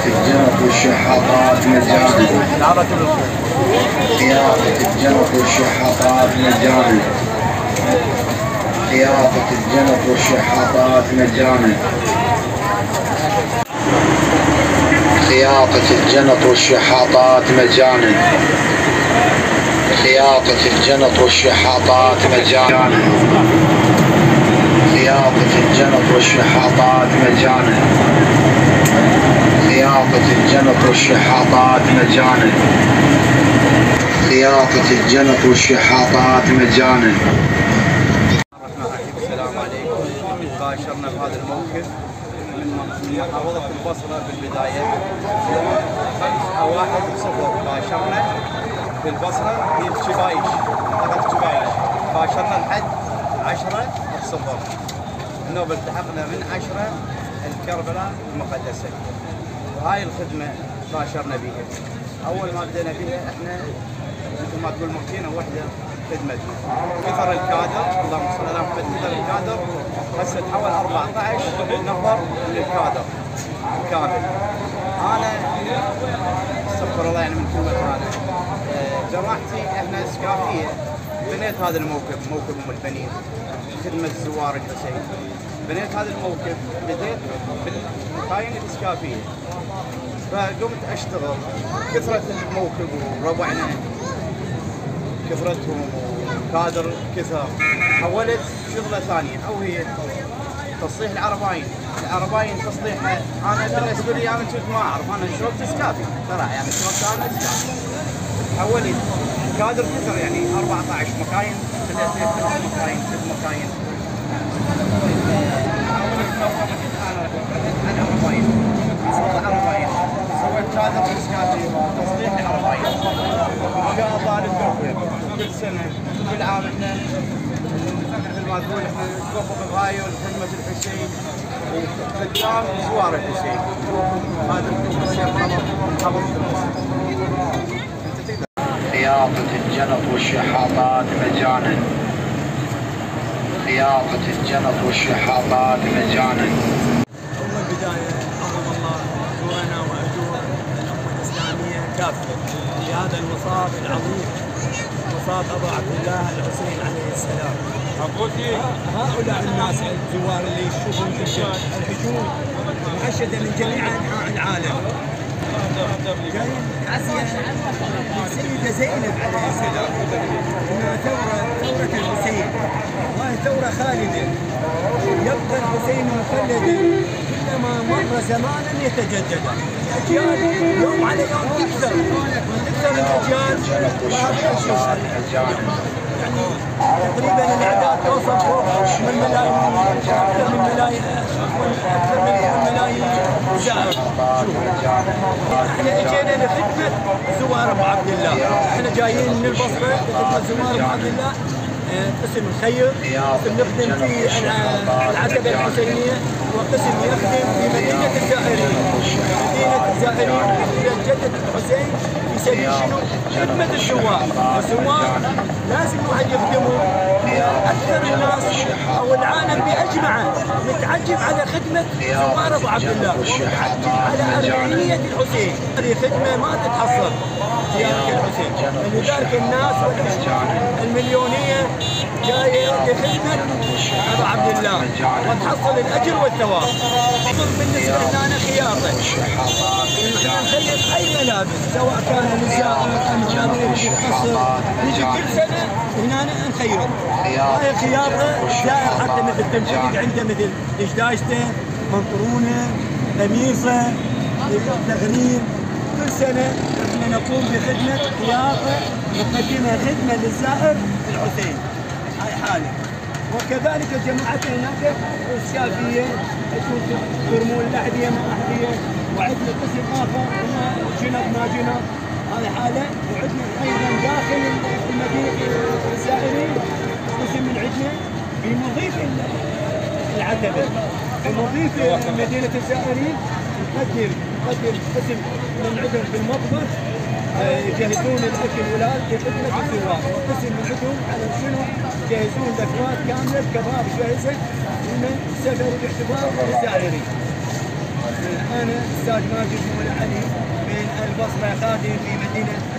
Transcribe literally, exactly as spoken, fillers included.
الجنط والشحاطات مجانا. خياطة الجنط والشحاطات مجانا. خياطة الجنط والشحاطات مجانا. خياطة الجنط والشحاطات مجانا. خياطة الجنط والشحاطات مجانا. خياطة الجنط والشحاطات مجانا. خياطة الجنط والشحاطات مجانا. خياطة الجنط والشحاطات مجانا. السلام عليكم. باشرنا بهذا الموقف من محافظة البصرة في البداية خمسة واحد صفر. باشرنا في البصرة في شبايش، منطقة شبايش. باشرنا لحد عشرة صفر. النوبة التحقنا من عشرة الكربلاء المقدسة. وهاي الخدمة باشرنا بها. أول ما بدينا بها احنا مثل ما تقول ماكينة واحدة خدمتنا. كثر الكادر، اللهم صل على محمد، كثر الكادر هسه تحول أربعة عشر نفر من الكادر كامل. انا استغفر الله يعني من كل مكان. جماعتي احنا اسكافيه بنيت هذا الموقف، موقف ام البنين، خدمه زوار الحسين. بنيت هذا الموقف، بديت بالمكاين الاسكافيه، فقمت اشتغل. كثرة الموقف وربعنا كثرتهم وكادر كثر، حولت شغله ثانيه او هي تصليح العرباين. العرباين تصليحها انا بالنسبه لي انا كنت ما اعرف، انا شوفت اسكافي صراحه يعني شوفت انا اسكافي. حولت كادر كثر يعني أربعة عشر مكاين، ثلاث مكاين، ست مكاين. حولت انا عرباين، صلح عرباين، سويت كادر اسكافي، تصليح العرباين. ان شاء الله نتوفق كل سنه كل عام احنا مثل ما تقول احنا نتوفق الغايه لخدمه الحسين وخدام زوار الحسين. هذا الشيء حفظ خياطة الجنط والشحاطات مجانا. خياطة الجنط والشحاطات مجانا. أول بداية عظم الله أجورنا وأجور الأمة الإسلامية كافة في هذا المصاب العظيم، مصاب أبو عبد الله الحسين عليه السلام. هؤلاء الناس الزوار اللي يشوفون الحشود مؤشدة من جميع أنحاء العالم، جايين تعزية للسيدة زينب عليه السلام، إنها ثورة ثورة الحسين، وهي ثورة خالدة. يبقى الحسين مخلدا، كلما مر زمانا يتجدد. الأجيال يوم على يوم تكثر، وتكثر الأجيال وهذا الشيء. يعني تقريبا الأعداد توصل فوق من ملايين، أكثر من ملايين، أكثر من ملايين زائر. احنا اجينا لخدمة زوار ابو عبد الله، احنا جايين من البصرة لخدمة زوار ابو عبد الله، قسم الخير، قسم نخدم في العتبة الحسينية، وقسم يخدم في مدينة الزائرين. مدينة الزائرين مدينة جدة الحسين في سبيل شنو؟ خدمة الزوار. الزوار لازم واحد يخدمه. أكثر الناس أو العالم بأجمعه متعجب على خدمة زوار أبو عبد الله، متعجب على أرمينية الحسين. هذه خدمة ما تتحصل زيارة الحسين، لذلك الناس المليونية جاية لخدمة أبو عبد الله وتحصل الأجر والثواب. بالنسبة لنا خياطة، نحن نخيط أي ملابس سواء كان نساء أم رجال مختصر، نجي كل سنة هنا نخيط. هاي خياطة زائر حتى مثل تنفقد عنده مثل دشداشته، منطرونه، قميصه، تغرير. كل سنة نحن نقوم بخدمة خياطة، نقدمها خدمة للزائر الحسين. هاي حالة. وكذلك جماعتنا هناك اسكافيه، يرمون الاحذيه مع احذيه، وعندنا قسم اخر جنب ما جنب. هذه حاله. وعندنا ايضا داخل المدينه الزائرين قسم من عندنا بمضيف العتبه، بمضيف مدينه الزائرين نقدم نقدم قسم من عندهم في المطبخ، يجهزون الاكل ولاد لخدمه الزوار. وقسم من عندهم على شنو؟ يجهزون الاكواد كامله، كباب جاهزه من السفر باعتبار الزائرين. أنا أستاذ ماجد مولى علي من البصرة، خادم في مدينة